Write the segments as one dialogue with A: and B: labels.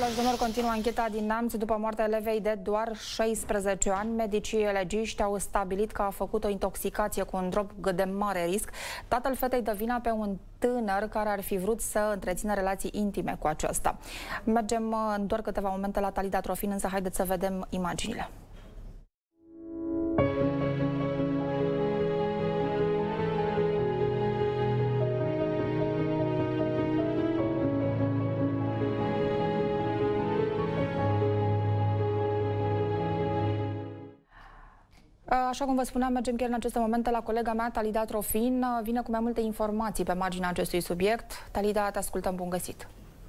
A: Doamnelor și domnilor, continuă ancheta din Neamț. După moartea elevei de doar 16 ani, medicii legiști au stabilit că a făcut o intoxicație cu un drog de mare risc. Tatăl fetei dă vina pe un tânăr care ar fi vrut să întrețină relații intime cu aceasta. Mergem în doar câteva momente la Talida Trofin, însă haideți să vedem imaginile. Așa cum vă spuneam, mergem chiar în aceste momente la colega mea, Talida Trofin. Vine cu mai multe informații pe marginea acestui subiect. Talida, te ascultăm, bun găsit!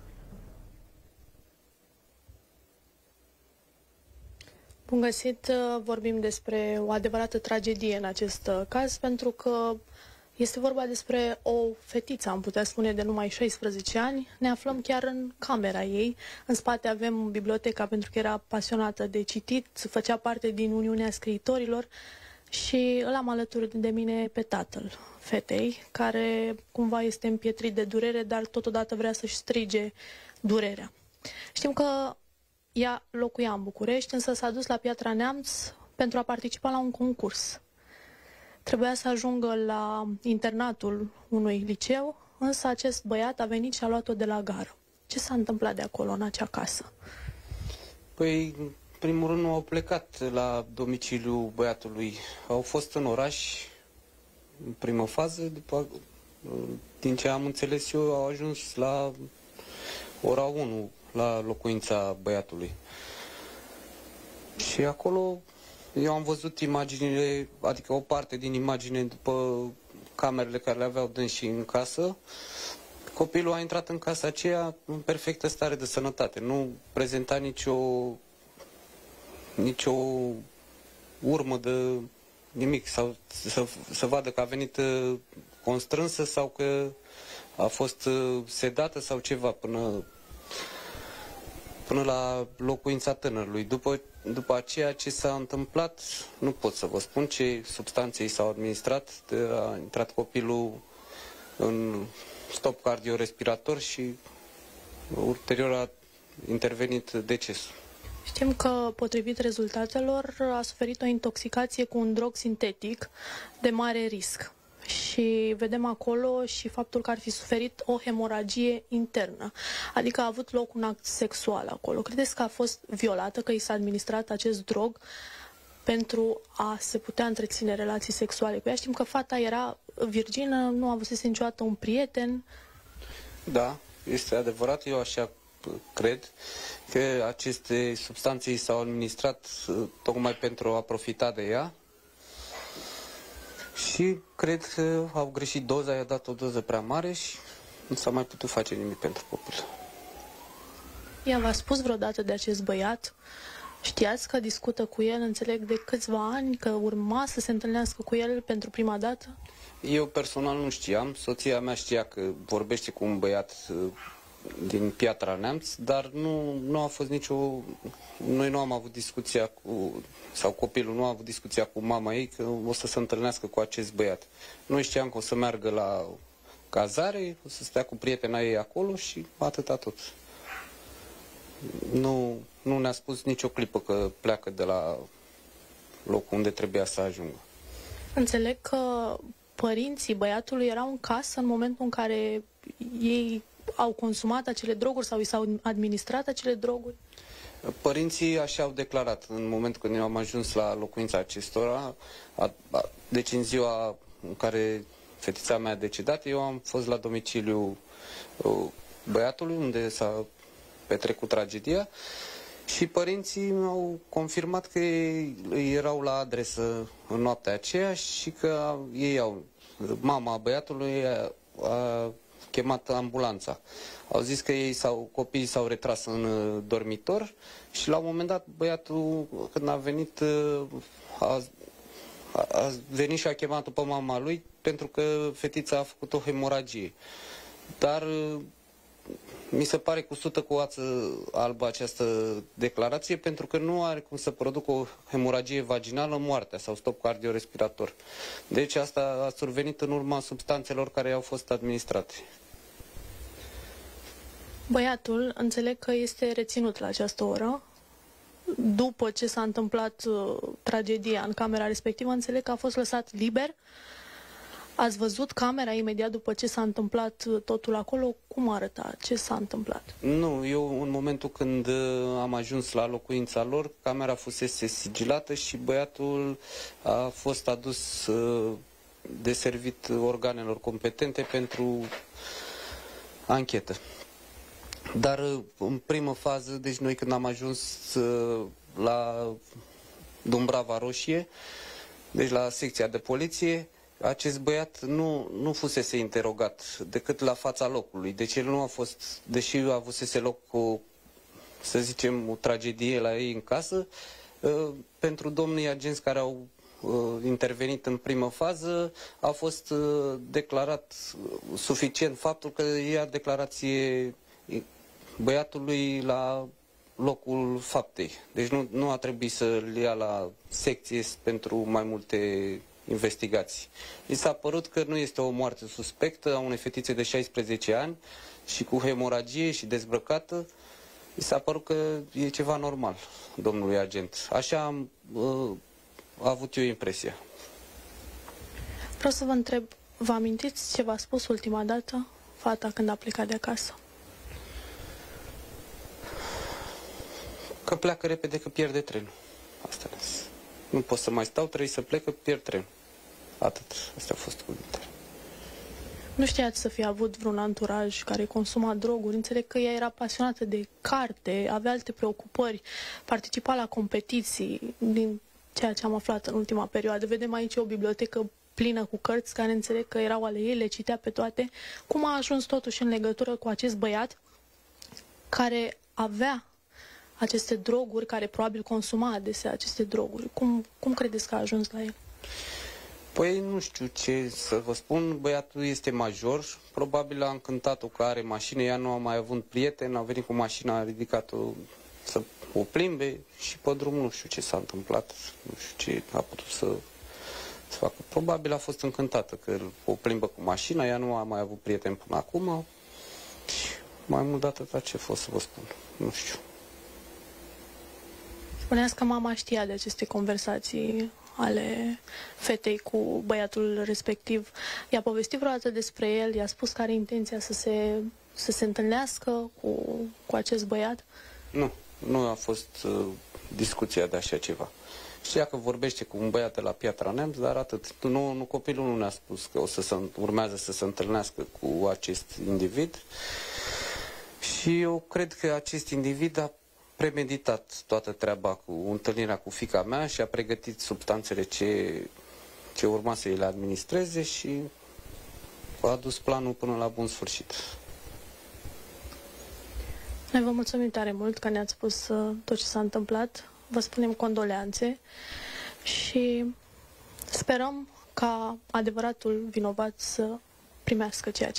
B: Bun găsit! Vorbim despre o adevărată tragedie în acest caz, pentru că este vorba despre o fetiță, am putea spune, de numai 16 ani. Ne aflăm chiar în camera ei. În spate avem biblioteca, pentru că era pasionată de citit, făcea parte din Uniunea Scriitorilor și îl am alături de mine pe tatăl fetei, care cumva este împietrit de durere, dar totodată vrea să-și strige durerea. Știm că ea locuia în București, însă s-a dus la Piatra Neamț pentru a participa la un concurs. Trebuia să ajungă la internatul unui liceu, însă acest băiat a venit și a luat-o de la gară. Ce s-a întâmplat de acolo, în acea casă?
C: Păi, în primul rând, nu au plecat la domiciliul băiatului. Au fost în oraș, în primă fază, după, din ce am înțeles eu, au ajuns la ora 1, la locuința băiatului. Și acolo eu am văzut imaginile, adică o parte din imagine după camerele care le aveau dânsii în casă. Copilul a intrat în casa aceea în perfectă stare de sănătate. Nu prezenta nicio urmă de nimic, sau să vadă că a venit constrânsă sau că a fost sedată sau ceva până la locuința tânărului. După aceea ce s-a întâmplat, nu pot să vă spun ce substanțe i s-au administrat. A intrat copilul în stop cardiorespirator și ulterior a intervenit decesul.
B: Știm că, potrivit rezultatelor, a suferit o intoxicație cu un drog sintetic de mare risc. Și vedem acolo și faptul că ar fi suferit o hemoragie internă, adică a avut loc un act sexual acolo. Credeți că a fost violată, că i s-a administrat acest drog pentru a se putea întreține relații sexuale cu ea? Știm că fata era virgină, nu avusese niciodată un prieten.
C: Da, este adevărat, eu așa cred că aceste substanțe i s-au administrat tocmai pentru a profita de ea. Și cred că au greșit doza, i-a dat o doză prea mare și nu s-a mai putut face nimic pentru copil.
B: Ea v-a spus vreodată de acest băiat? Știați că discută cu el, înțeleg, de câțiva ani, că urma să se întâlnească cu el pentru prima dată?
C: Eu personal nu știam. Soția mea știa că vorbește cu un băiat din Piatra Neamț, dar nu a fost nicio... Noi nu am avut discuția cu... sau copilul nu a avut discuția cu mama ei că o să se întâlnească cu acest băiat. Noi știam că o să meargă la cazare, o să stea cu prietena ei acolo și atâta tot. Nu ne-a spus nicio clipă că pleacă de la locul unde trebuia să ajungă.
B: Înțeleg că părinții băiatului erau în casă în momentul în care ei au consumat acele droguri sau i s-au administrat acele droguri?
C: Părinții așa au declarat în momentul când eu am ajuns la locuința acestora, deci în ziua în care fetița mea a decedat, eu am fost la domiciliul băiatului unde s-a petrecut tragedia și părinții mi-au confirmat că ei erau la adresă în noaptea aceea și că mama băiatului a chemat ambulanța. Au zis că copiii s-au retras în dormitor și la un moment dat băiatul, când a venit, a venit și a chemat după mama lui pentru că fetița a făcut o hemoragie. Dar mi se pare cusută cu ață albă această declarație, pentru că nu are cum să producă o hemoragie vaginală moartea sau stop cardiorespirator. Deci asta a survenit în urma substanțelor care au fost administrate.
B: Băiatul, înțeleg că este reținut la această oră. După ce s-a întâmplat tragedia în camera respectivă, înțeleg că a fost lăsat liber. Ați văzut camera imediat după ce s-a întâmplat totul acolo? Cum arăta? Ce s-a întâmplat?
C: Nu, eu în momentul când am ajuns la locuința lor, camera fusese sigilată și băiatul a fost adus de servit organelor competente pentru anchetă. Dar în primă fază, deci noi când am ajuns la Dumbrava Roșie, deci la secția de poliție, acest băiat nu fusese interogat decât la fața locului. Deci el nu a fost, deși avusese loc cu, să zicem, o tragedie la ei în casă, pentru domnii agenți care au intervenit în primă fază, a fost declarat suficient faptul că ia declarație băiatului la locul faptei. Deci nu a trebuit să-l ia la secție pentru mai multe investigații. I s-a părut că nu este o moarte suspectă a unei fetițe de 16 ani și cu hemoragie și dezbrăcată. I s-a părut că e ceva normal, domnului agent. Așa am avut eu impresia.
B: Vreau să vă întreb, vă amintiți ce v-a spus ultima dată fata când a plecat de acasă?
C: Că pleacă repede, că pierde trenul. Asta nu pot să mai stau, trebuie să plec, că pierd trenul. Atât. Astea au fost cuvintele.
B: Nu știați să fi avut vreun anturaj care consuma droguri? Înțeleg că ea era pasionată de carte, avea alte preocupări, participa la competiții, din ceea ce am aflat în ultima perioadă. Vedem aici o bibliotecă plină cu cărți care înțeleg că erau ale ei, le citea pe toate. Cum a ajuns totuși în legătură cu acest băiat care avea aceste droguri, care probabil consuma adesea aceste droguri? Cum credeți că a ajuns la el?
C: Păi nu știu ce să vă spun, băiatul este major, probabil a încântat-o că are mașină, ea nu a mai avut prieten, a venit cu mașina, a ridicat-o să o plimbe și pe drum nu știu ce s-a întâmplat, nu știu ce a putut să facă. Probabil a fost încântată că o plimbă cu mașina, ea nu a mai avut prieten până acum și mai mult de atâta ce fost să vă spun, nu știu.
B: Spuneați că mama știa de aceste conversații ale fetei cu băiatul respectiv. I-a povestit vreodată despre el? I-a spus că are intenția să se întâlnească cu acest băiat? Nu a fost
C: discuția de așa ceva. Știa că vorbește cu un băiat de la Piatra Neamț, dar atât. Copilul nu ne-a spus că urmează să se întâlnească cu acest individ și eu cred că acest individ a premeditat toată treaba cu întâlnirea cu fiica mea și a pregătit substanțele ce urma să îi le administreze și a dus planul până la bun sfârșit.
B: Noi vă mulțumim tare mult că ne-ați spus tot ce s-a întâmplat. Vă spunem condoleanțe și sperăm ca adevăratul vinovat să primească ceea ce